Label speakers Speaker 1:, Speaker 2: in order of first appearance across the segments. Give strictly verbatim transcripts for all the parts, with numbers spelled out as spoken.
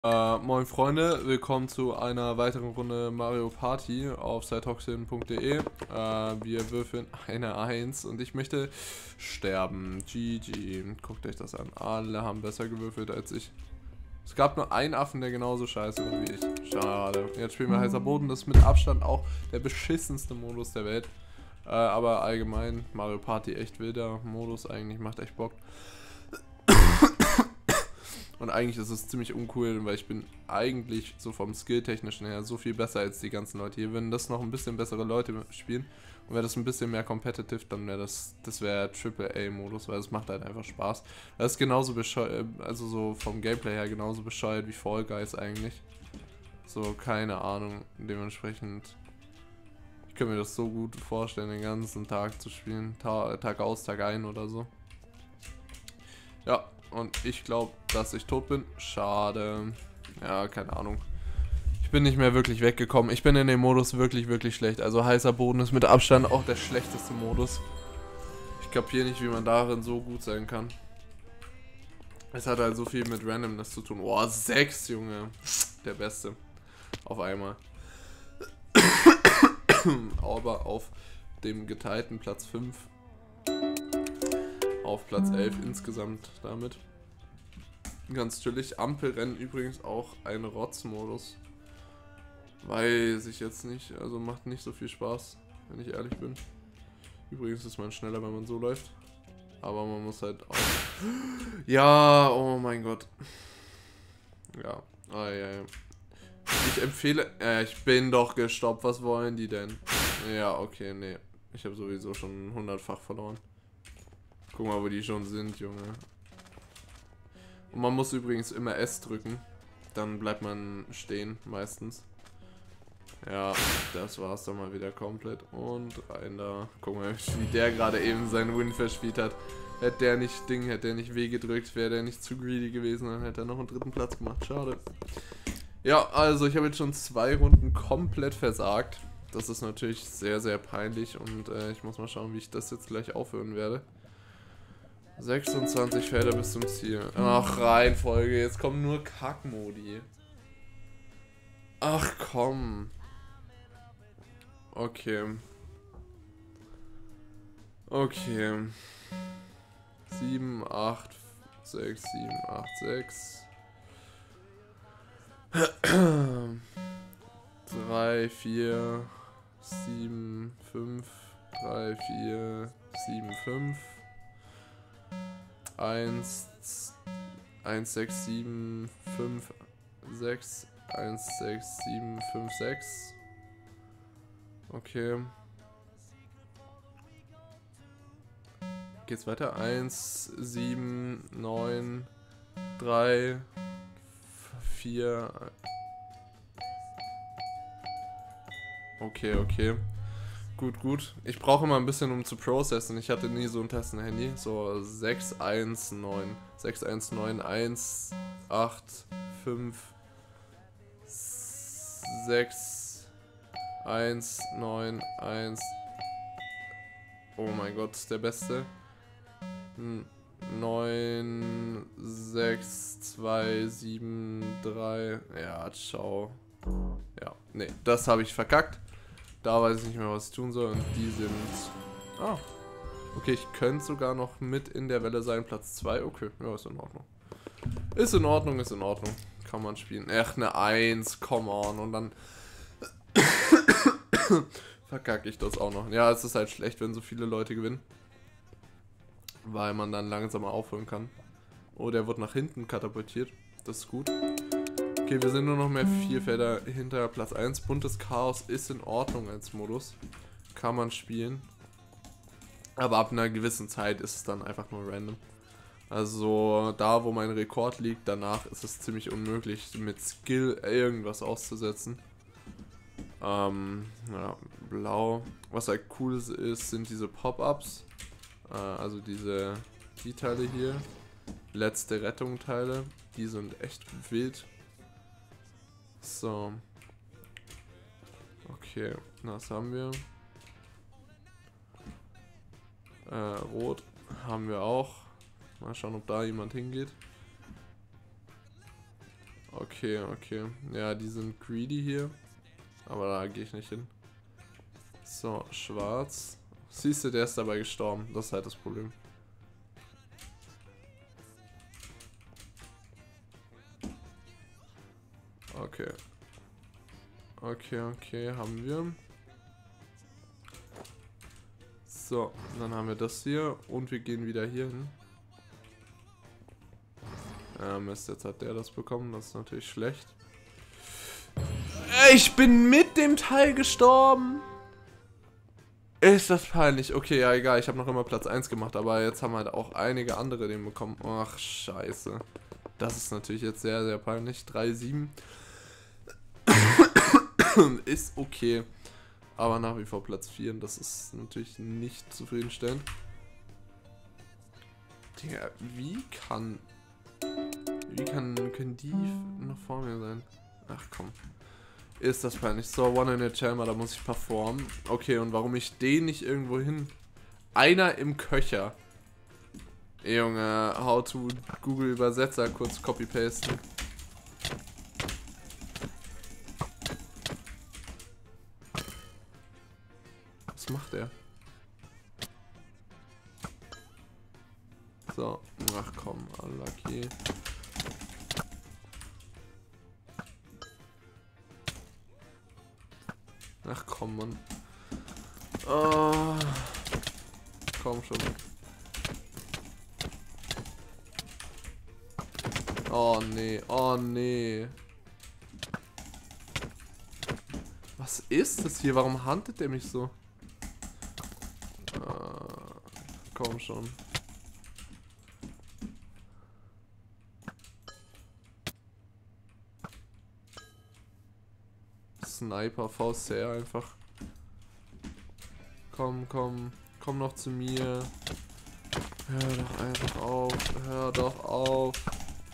Speaker 1: Äh, moin Freunde, willkommen zu einer weiteren Runde Mario Party auf cytoxin punkt de. Äh, wir würfeln eine eins und ich möchte sterben. G G. Guckt euch das an. Alle haben besser gewürfelt als ich. Es gab nur einen Affen, der genauso scheiße war wie ich. Schade. Jetzt spielen wir heißer Boden. Das ist mit Abstand auch der beschissenste Modus der Welt. Äh, aber allgemein Mario Party echt wilder Modus eigentlich. Macht echt Bock. Und eigentlich ist es ziemlich uncool, weil ich bin eigentlich so vom Skill-technischen her so viel besser als die ganzen Leute hier. Wenn das noch ein bisschen bessere Leute spielen und wäre das ein bisschen mehr competitive, dann wäre das, das wäre Triple A-Modus, weil es macht halt einfach Spaß. Das ist genauso bescheuert, also so vom Gameplay her genauso bescheuert wie Fall Guys eigentlich. So, keine Ahnung, dementsprechend. Ich kann mir das so gut vorstellen, den ganzen Tag zu spielen, Ta Tag aus, Tag ein oder so. Ja. Und ich glaube, dass ich tot bin. Schade. Ja, keine Ahnung. Ich bin nicht mehr wirklich weggekommen. Ich bin in dem Modus wirklich, wirklich schlecht. Also heißer Boden ist mit Abstand auch der schlechteste Modus. Ich kapiere nicht, wie man darin so gut sein kann. Es hat halt so viel mit Randomness zu tun. Oh, sechs, Junge. Der Beste. Auf einmal. Aber auf dem geteilten Platz fünf. Auf Platz elf insgesamt damit. Ganz chillig. Ampelrennen übrigens auch ein Rotzmodus. Weiß ich jetzt nicht. Also macht nicht so viel Spaß, wenn ich ehrlich bin. Übrigens ist man schneller, wenn man so läuft. Aber man muss halt auch... Ja, oh mein Gott. Ja. Ah, ja, ja. Ich empfehle... Äh, ich bin doch gestoppt. Was wollen die denn? Ja, okay, nee. Ich habe sowieso schon hundertfach verloren. Guck mal, wo die schon sind, Junge. Und man muss übrigens immer S drücken. Dann bleibt man stehen, meistens. Ja, das war's dann mal wieder komplett. Und rein da. Guck mal, wie der gerade eben seinen Win verspielt hat. Hätte der nicht Ding, hätte der nicht W gedrückt, wäre der nicht zu greedy gewesen, dann hätte er noch einen dritten Platz gemacht. Schade. Ja, also ich habe jetzt schon zwei Runden komplett versagt. Das ist natürlich sehr, sehr peinlich und äh, ich muss mal schauen, wie ich das jetzt gleich aufhören werde. sechsundzwanzig Felder bis zum Ziel. Ach, Reihenfolge. Jetzt kommen nur Kackmodi. Ach, komm. Okay. Okay. sieben, acht, sechs, sieben, acht, sechs. drei, vier, sieben, fünf. drei, vier, sieben, fünf. eins, eins, sechs, sieben, fünf, sechs, eins, sechs, sieben, fünf, sechs. Okay. Geht's weiter? eins, sieben, neun, drei, vier. Okay, okay. Gut, gut. Ich brauche immer ein bisschen, um zu processen. Ich hatte nie so ein Tastenhandy. So sechs eins neun. sechs eins neun eins acht fünf sechs eins neun eins. Oh mein Gott, der Beste. neun sechs zwei sieben drei. Ja, ciao. Ja, nee, das habe ich verkackt. Da weiß ich nicht mehr, was ich tun soll. Und die sind... Ah. Okay, ich könnte sogar noch mit in der Welle sein. Platz zwei. Okay, ja, ist in Ordnung. Ist in Ordnung, ist in Ordnung. Kann man spielen. Echt eine eins, come on. Und dann... verkacke ich das auch noch. Ja, es ist halt schlecht, wenn so viele Leute gewinnen. Weil man dann langsamer aufholen kann. Oh, der wird nach hinten katapultiert. Das ist gut. Okay, wir sind nur noch mehr vier Felder hinter Platz eins. Buntes Chaos ist in Ordnung als Modus. Kann man spielen. Aber ab einer gewissen Zeit ist es dann einfach nur random. Also da, wo mein Rekord liegt, danach ist es ziemlich unmöglich, mit Skill irgendwas auszusetzen. Ähm, ja, blau. Was halt cool ist, sind diese Pop-Ups. Äh, also diese, die Teile hier. Letzte Rettung-Teile. Die sind echt wild. So. Okay, das haben wir. Äh, rot haben wir auch. Mal schauen, ob da jemand hingeht. Okay, okay. Ja, die sind greedy hier. Aber da gehe ich nicht hin. So, schwarz. Siehst du, der ist dabei gestorben. Das ist halt das Problem. Okay. Okay, okay, haben wir. So, dann haben wir das hier. Und wir gehen wieder hier hin. Ja, Mist, jetzt hat der das bekommen. Das ist natürlich schlecht. Ich bin mit dem Teil gestorben. Ist das peinlich? Okay, ja, egal. Ich habe noch immer Platz eins gemacht. Aber jetzt haben halt auch einige andere den bekommen. Ach, scheiße. Das ist natürlich jetzt sehr, sehr peinlich. drei sieben. Ist okay. Aber nach wie vor Platz vier. Das ist natürlich nicht zufriedenstellend. Digga, wie kann... Wie kann, können die noch vor mir sein? Ach komm. Ist das peinlich. So, One in a Chamber, da muss ich performen. Okay, und warum ich den nicht irgendwo hin... Einer im Köcher. Junge, how to Google Übersetzer kurz copy-pasten. Was macht er? So, ach komm, unlucky. Ach komm, Mann. Oh, komm schon. Oh nee, oh nee. Was ist das hier? Warum handelt der mich so? Ah, komm schon. Sniper, V C einfach. Komm, komm, komm noch zu mir. Hör doch einfach auf, hör doch auf.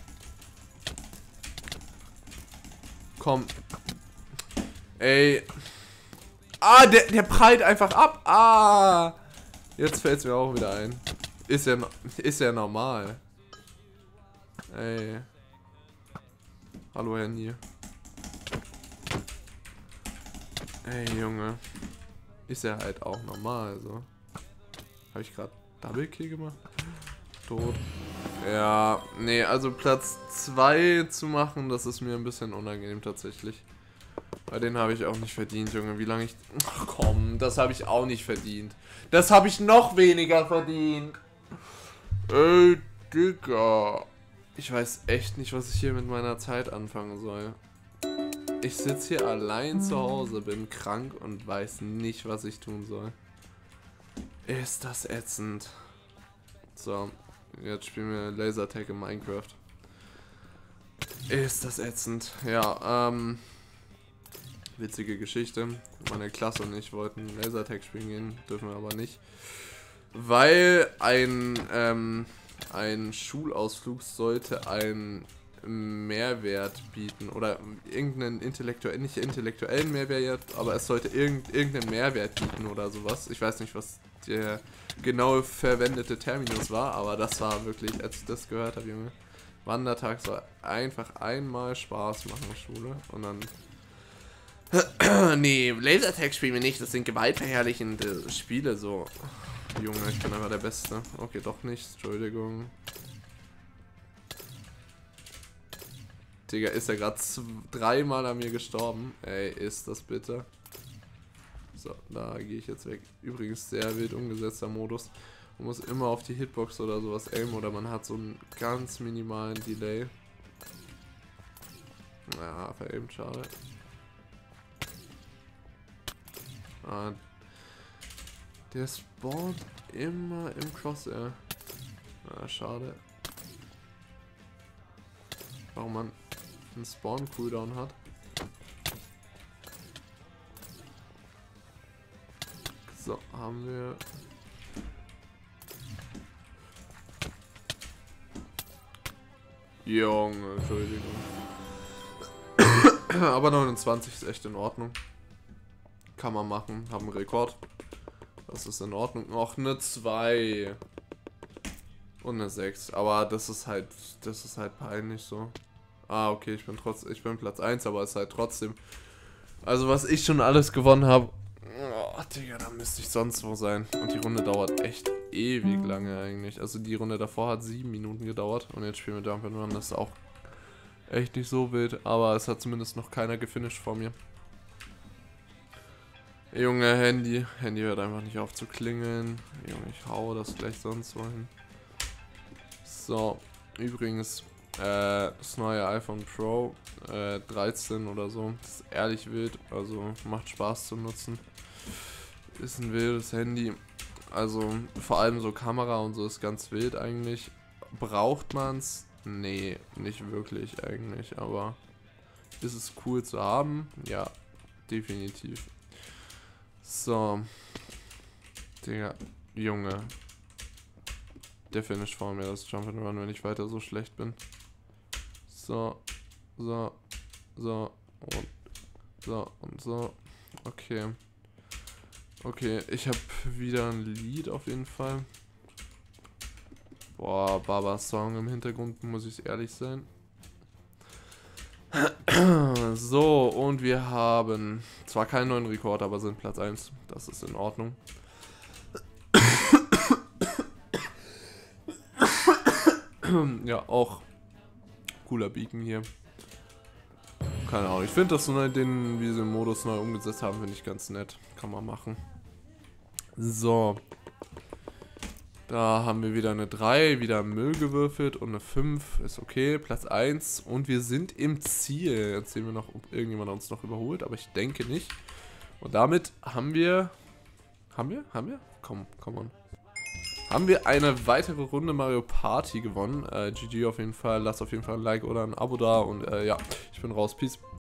Speaker 1: Komm. Ey. Ah, der, der prallt einfach ab. Ah. Jetzt fällt es mir auch wieder ein. Ist ja, ist ja normal. Ey. Hallo, Herr Nie. Ey, Junge. Ist ja halt auch normal, so. Habe ich gerade Double Kill gemacht? Tot. Ja, nee, also Platz zwei zu machen, das ist mir ein bisschen unangenehm tatsächlich. Bei den habe ich auch nicht verdient, Junge. Wie lange ich... Ach komm, das habe ich auch nicht verdient. Das habe ich noch weniger verdient. Ey, Digga. Ich weiß echt nicht, was ich hier mit meiner Zeit anfangen soll. Ich sitze hier allein zu Hause, bin krank und weiß nicht, was ich tun soll. Ist das ätzend. So, jetzt spielen wir Lasertag in Minecraft. Ist das ätzend. Ja, ähm... witzige Geschichte. Meine Klasse und ich wollten Lasertag spielen gehen, dürfen wir aber nicht. Weil ein, ähm, ein Schulausflug sollte einen Mehrwert bieten. Oder irgendeinen intellektuellen, nicht intellektuellen Mehrwert, aber es sollte irgend, irgendeinen Mehrwert bieten oder sowas. Ich weiß nicht, was der genau verwendete Terminus war, aber das war wirklich, als ich das gehört habe, Junge. Wandertag soll einfach einmal Spaß machen, Schule. Und dann... Nee, Lasertag spielen wir nicht, das sind gewaltverherrlichende Spiele, so. Junge, ich bin einfach der Beste. Okay, doch nicht, Entschuldigung. Digga, ist er gerade dreimal an mir gestorben? Ey, ist das bitte? So, da gehe ich jetzt weg. Übrigens sehr wild umgesetzter Modus. Man muss immer auf die Hitbox oder sowas aimen oder man hat so einen ganz minimalen Delay. Ja, veraimt, schade. Ah, der spawnt immer im Crosshair. Ah, schade. Warum man einen Spawn-Cooldown hat. So, haben wir... Junge, Entschuldigung. Aber neunundzwanzig ist echt in Ordnung. Kann man machen, haben einen Rekord. Das ist in Ordnung. Noch eine zwei. Und eine sechs. Aber das ist halt, das ist halt peinlich so. Ah, okay, ich bin trotzdem, ich bin Platz eins, aber es ist halt trotzdem. Also was ich schon alles gewonnen habe. Oh, Digga, da müsste ich sonst wo sein. Und die Runde dauert echt ewig lange eigentlich. Also die Runde davor hat sieben Minuten gedauert. Und jetzt spielen wir Jump'n'Run, Run. Das ist auch echt nicht so wild. Aber es hat zumindest noch keiner gefinisht vor mir. Junge, Handy. Handy hört einfach nicht auf zu klingeln. Junge, ich hau das gleich sonst wo hin. So, übrigens, äh, das neue iPhone Pro äh, dreizehn oder so. Das ist ehrlich wild. Also macht Spaß zum Nutzen. Ist ein wildes Handy. Also vor allem so Kamera und so ist ganz wild eigentlich. Braucht man's? Nee, nicht wirklich eigentlich. Aber ist es cool zu haben? Ja, definitiv. So. Digga, Junge. Der Finish vor mir, das Jump'n'Run, wenn ich weiter so schlecht bin. So, so, so und so und so. Okay. Okay, ich habe wieder ein Lied auf jeden Fall. Boah, Babas Song im Hintergrund, muss ich ehrlich sein. So, und wir haben zwar keinen neuen Rekord, aber sind Platz eins. Das ist in Ordnung. Ja, auch cooler Beacon hier. Keine Ahnung, ich finde das so, den, wie sie den Modus neu umgesetzt haben, finde ich ganz nett. Kann man machen. So. Da haben wir wieder eine drei, wieder Müll gewürfelt und eine fünf, ist okay, Platz eins und wir sind im Ziel. Jetzt sehen wir noch, ob irgendjemand uns noch überholt, aber ich denke nicht. Und damit haben wir, haben wir, haben wir? Komm, komm on. Haben wir eine weitere Runde Mario Party gewonnen. Äh, G G auf jeden Fall, lasst auf jeden Fall ein Like oder ein Abo da und äh, ja, ich bin raus, peace.